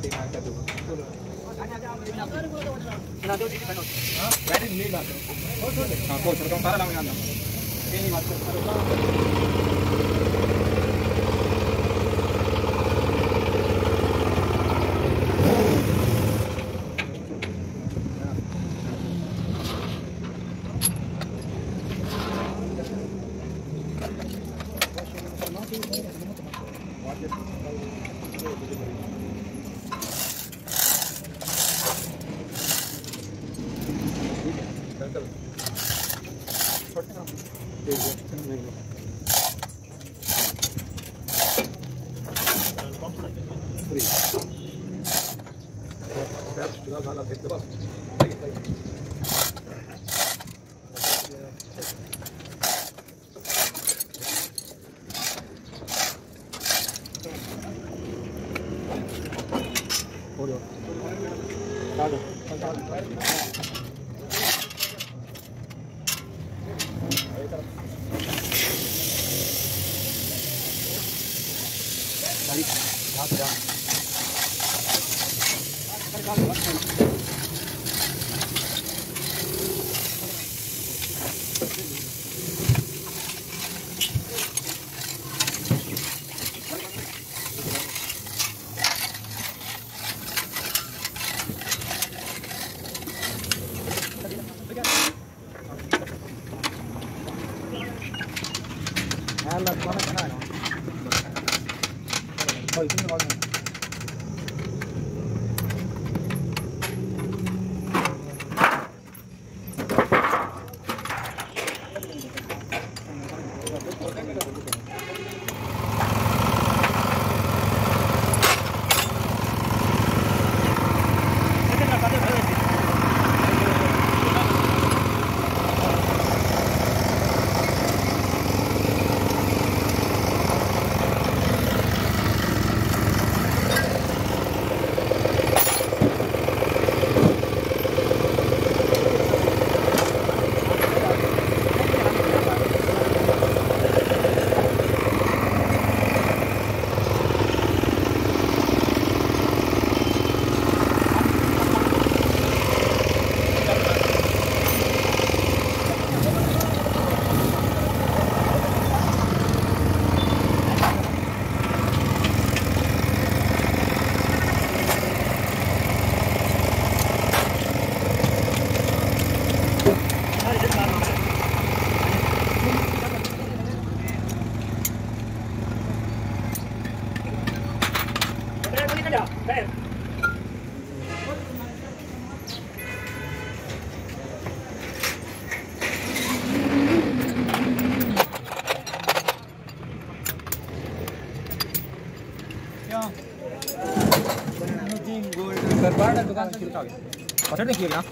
पसंद नहीं किया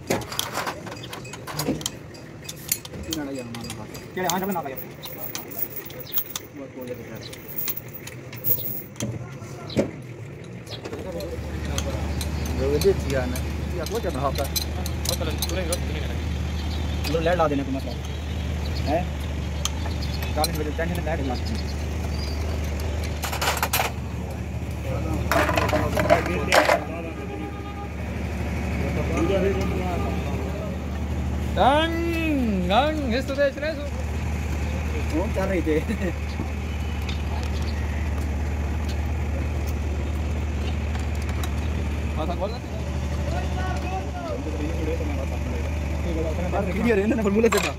क्या आज बना पाया वो दे दिया ना या वो क्या भाव का वो लाइट ला देने को मतलब है 40 बजे टेंशन लाइट ला Ngang, esto de eso. No, está ahí de. Pasa bola. Ini ada na formula kita.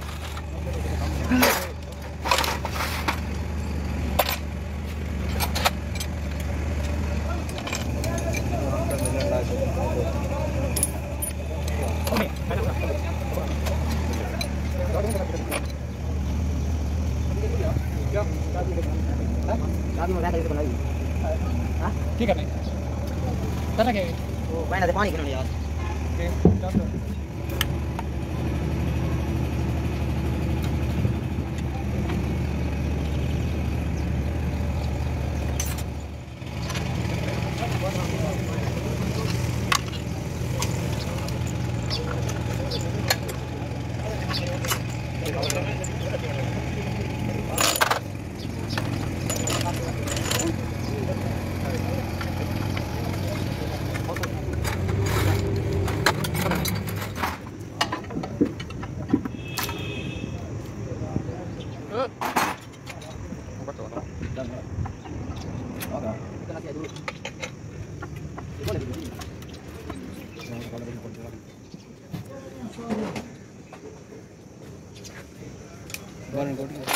ठीक है भाई करना क्या है वो भाई ना दे पानी किन्होंने यार Oke, kita nanti dulu. Boleh begini. Boleh kau dulu.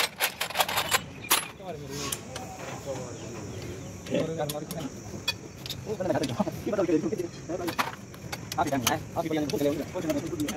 Oh, benar ada. Kita tahu kita. Api kan, api yang itu kalau enggak.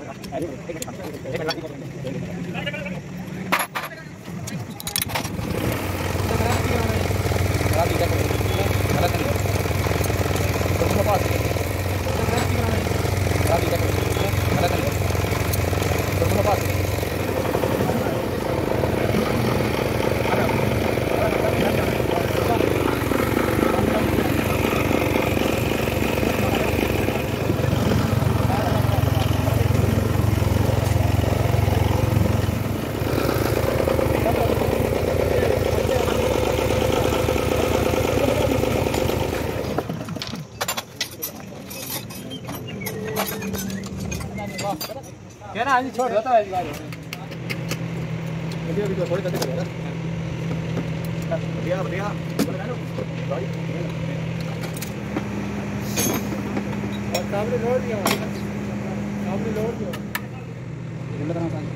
क्या ना आज छोड़ देता है इस बार वीडियो वीडियो थोड़ी करते हैं बढ़िया बढ़िया बोले ना भाई और सामने लोड दिया सामने लोड दिया बोले ना सामने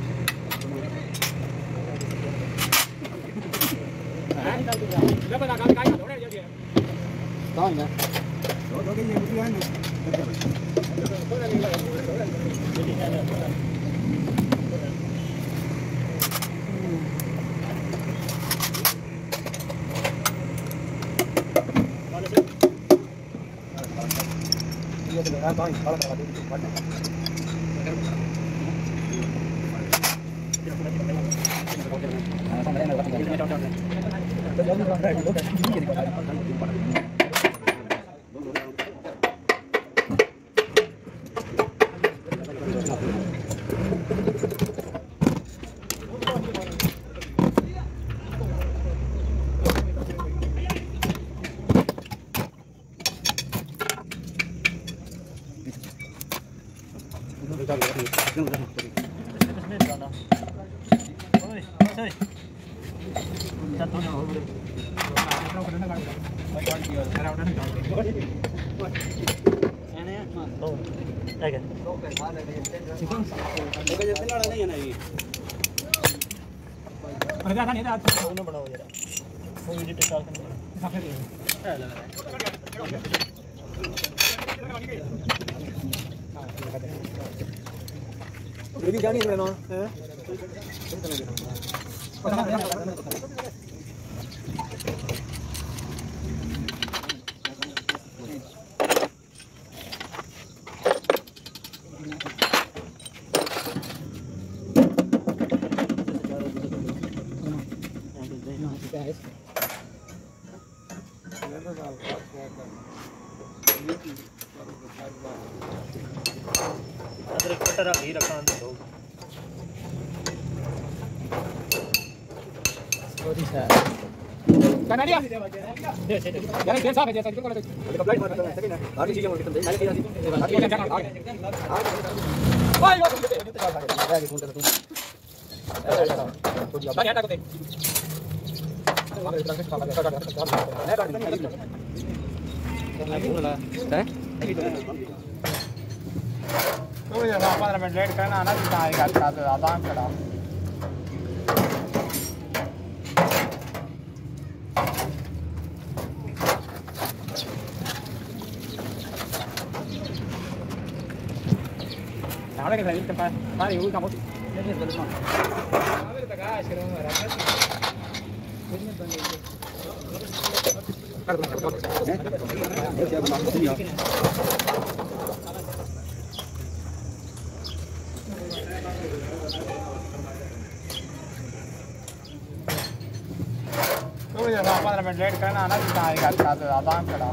लेकिन आगे काय थोड़े ये कौन है दो के ये वीडियो है ना Jadi jangan ini no. Karena dia. Jangan dia sampai dia sakit kalau itu. Ada flight mana tengah sakit. Hari sih yang kita tadi. Hari kita sih. Hari kita jangan. Wah, itu kita sakit. Ya, gitu terus. Tuh dia. Tadi ada kote. तो ये 15 minute late करना आना भी आएगा साथ आराम करा ahora que saliste para vale uy kamu ini terus mah ahora kita gas kira mau rapat ini तो ये 15 मिनट लेट करना आना भी आएगा साथ आराम करा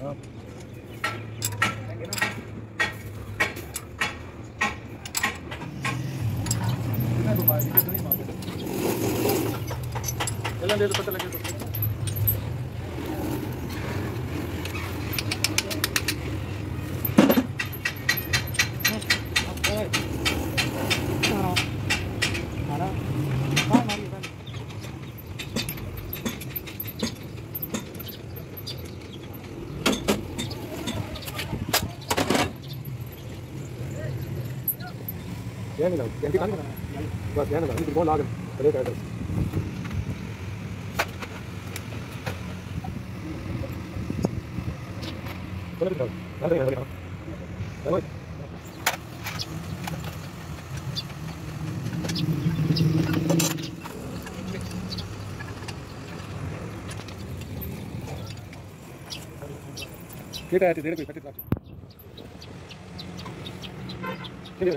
चलन दे तो पता लगे तो ध्यान लगाओ ध्यान दिखाने का बस ध्यान लगाओ इनको लागल चले कर चलो दिखाओ ध्यान लगाओ चलो ठीक है धीरे कोई कटित रखो चलिए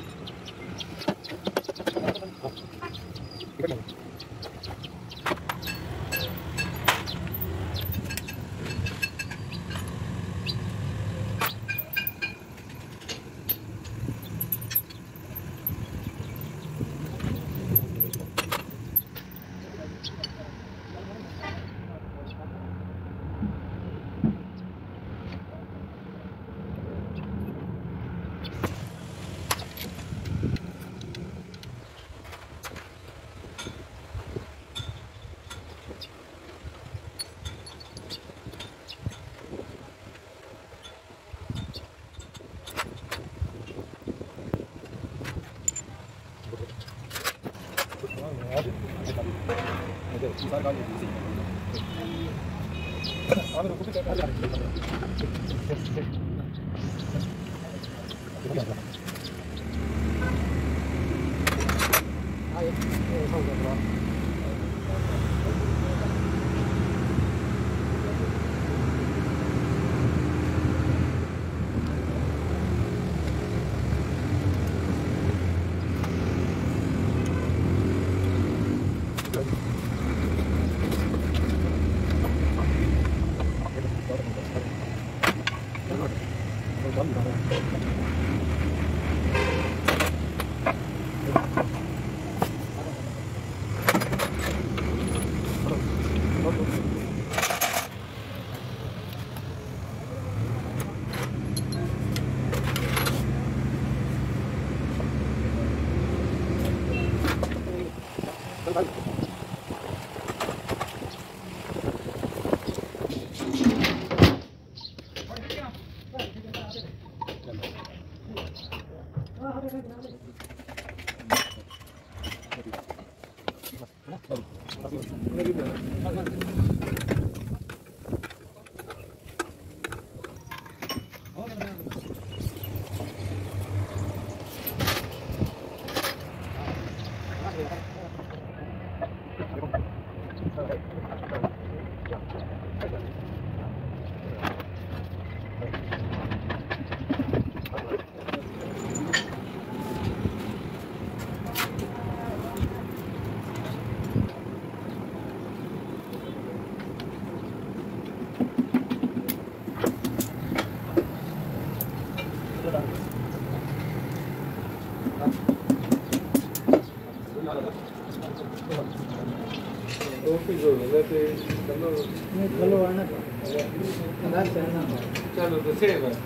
चलो तो सेव है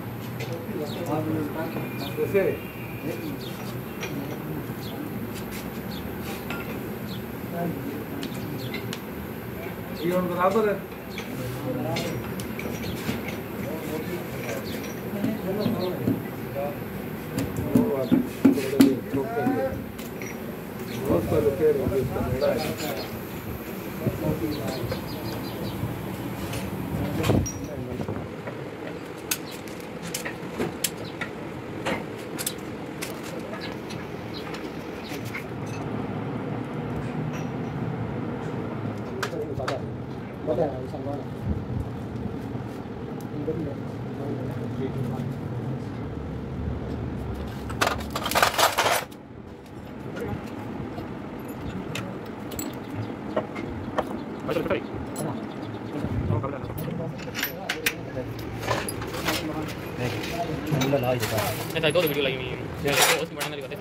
तो सेव ये बराबर है बहुत सारे Hadi. Tamam. Tamam kabul et. ला ही देता है। ऐसा दो वीडियो लगी हुई है उसकी बनाने वाली बात है।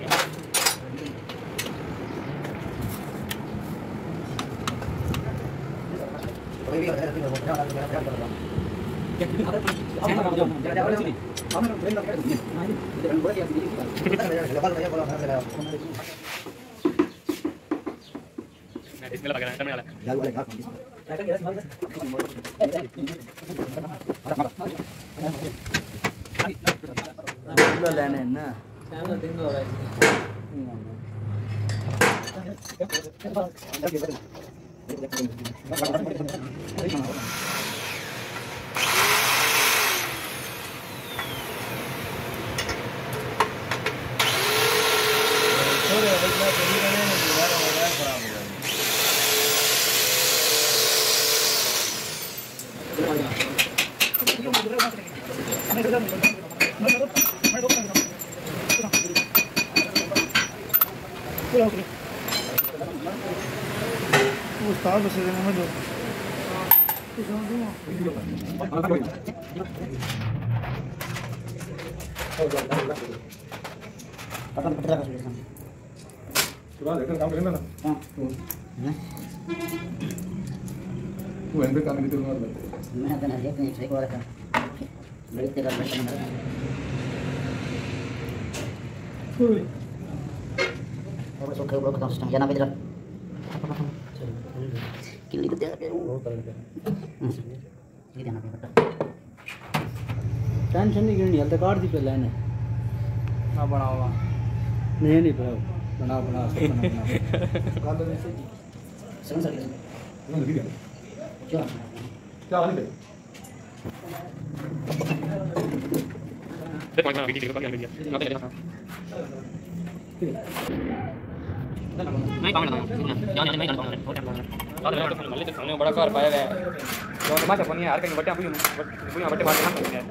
इसमें लगा है सामने वाला लेने ना Gustavo, você já me mandou. Tension नहीं करनी हल्का काट दी पे लाइन ना बनाओ नहीं बनाओ बना बना क्या नहीं काम करना जाने नहीं करना और मल्ले से सामने बड़ा कार पाया है जो माचा कोनी यार कहीं बट्टे अपनी बट्टे मार के हम करते हैं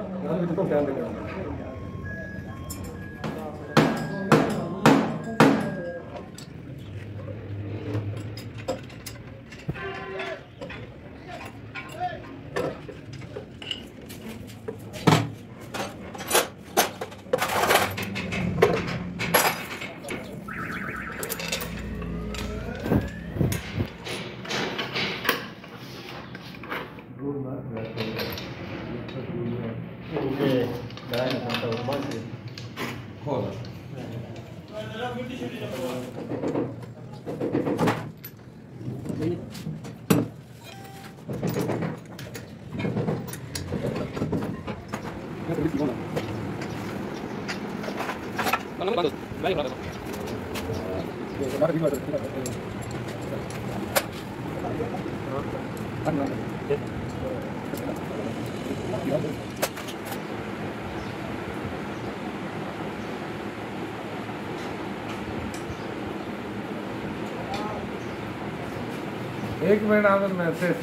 एक मिनट आवर में से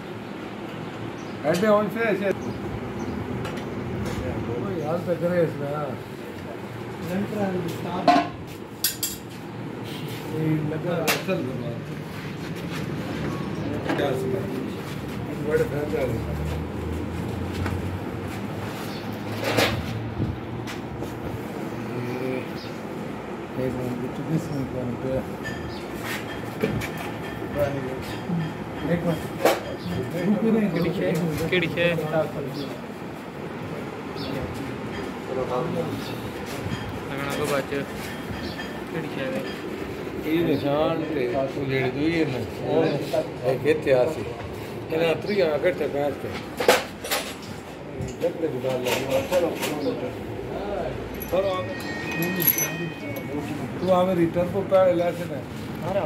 ऐसे ऑन से ऐसे यार पे करे इसमें ये लगा चल क्या बड़े फैन जा रहे एक मिनट किस में कौन पे एक मिनट केड़ी है लगना को बात केड़ी है ये निशान ते उजेड़ दुई है ना एक इतिहासी इन्हें अत्री का करते बैठ के जगले डाल लगा चलो तू हमें रिटर्न को पहले लाते ना आ रहा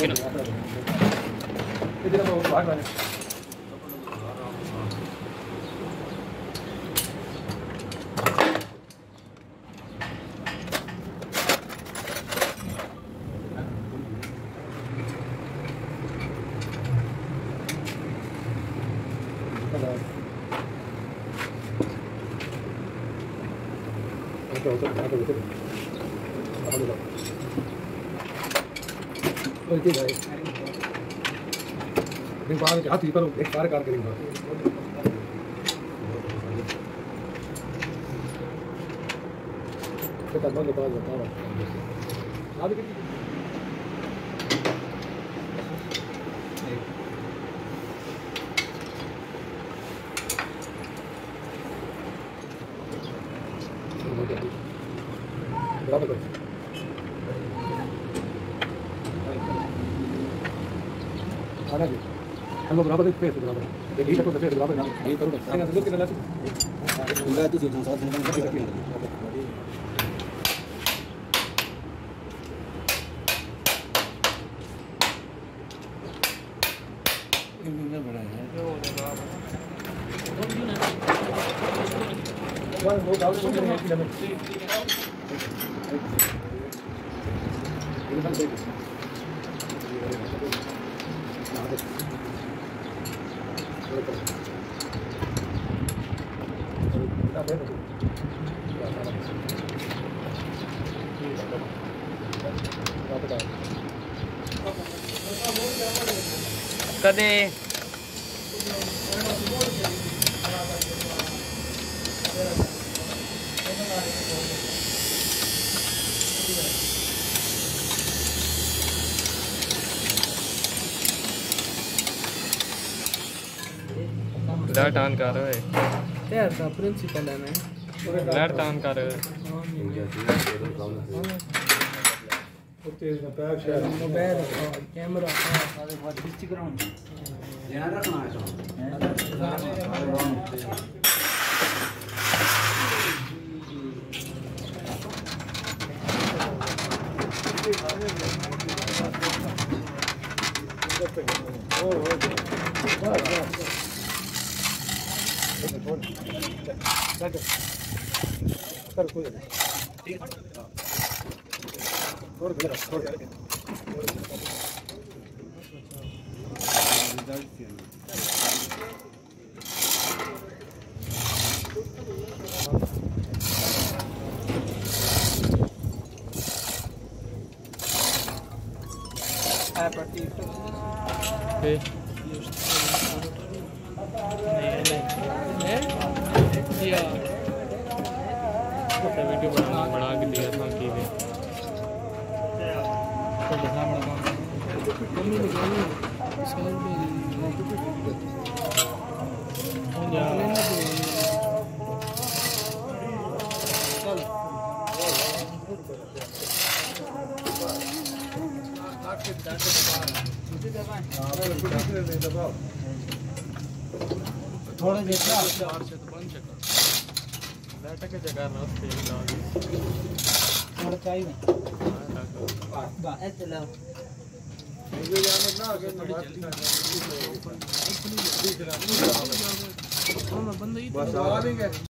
इधर वो भाग वाले हाथ ही पर एक बार कार करेंगे का बंद पास बताओ आप कितनी बराबर आना जी हम बराबर एक फेस बराबर एक ही को फेस बराबर ना ये करो ना तो लोग कितना लाती तो जो साथ में करके रखी इतना बड़ा है वो गाँव से कितने किलोमीटर कदे लाइट ऑन कर रहे यार का प्रिंसिपल है मैं लाइट ऑन कर रहे मोबाइल कैमरा सारे बहुत डिस्ट्रिक्ट ग्राउंड ध्यान रखना है वीडियो बड़ा के दिया था कि थोड़ा देखा बैठक के जगह ना थोड़ा चाहिए चलो बस आ